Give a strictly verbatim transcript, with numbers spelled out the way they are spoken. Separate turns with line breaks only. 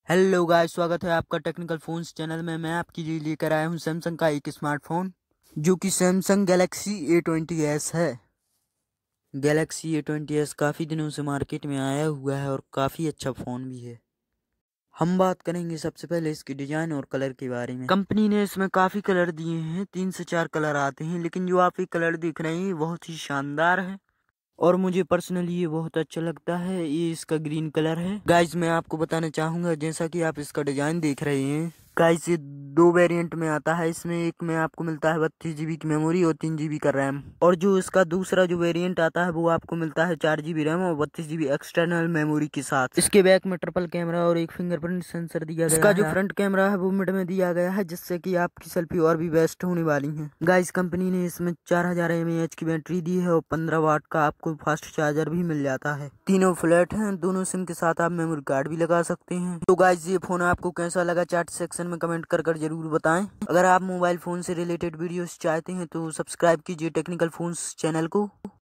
Hello guys, स्वागत है आपका टेक्निकल फोन्स चैनल में। मैं आपके लिए लेकर आया हूं सैमसंग का एक स्मार्टफोन जो कि Samsung Galaxy A twenty S है। गैलेक्सी ए ट्वेंटी एस काफ़ी दिनों से मार्केट में आया हुआ है और काफ़ी अच्छा फ़ोन भी है। हम बात करेंगे सबसे पहले इसके डिज़ाइन और कलर के बारे में। कंपनी ने इसमें काफ़ी कलर दिए हैं, तीन से चार कलर आते हैं, लेकिन जो आप ये कलर देख रहे हैं बहुत ही शानदार है और मुझे पर्सनली ये बहुत अच्छा लगता है। ये इसका ग्रीन कलर है। गाइज मैं आपको बताना चाहूँगा, जैसा कि आप इसका डिज़ाइन देख रहे हैं, गाइज ये दो वेरिएंट में आता है। इसमें एक में आपको मिलता है बत्तीस जीबी की मेमोरी और तीन जीबी का रैम, और जो इसका दूसरा जो वेरिएंट आता है वो आपको मिलता है चार जीबी रैम और बत्तीस जीबी एक्सटर्नल मेमोरी के साथ। इसके बैक में ट्रिपल कैमरा और एक फिंगरप्रिंट सेंसर दिया गया है। इसका जो फ्रंट कैमरा है वो मिड में दिया गया है, जिससे कि आपकी सेल्फी और भी बेस्ट होने वाली है। गाइज कंपनी ने इसमें चार हजार एम ए एच की बैटरी दी है और पंद्रह वाट का आपको फास्ट चार्जर भी मिल जाता है। तीनों फ्लैट हैं, दोनों सिम के साथ आप मेमोरी कार्ड भी लगा सकते हैं। तो गाइज ये फोन आपको कैसा लगा चैट सेक्शन में कमेंट कर कर जरूर बताएं। अगर आप मोबाइल फोन से रिलेटेड वीडियोस चाहते हैं तो सब्सक्राइब कीजिए टेक्निकल फोन्स चैनल को।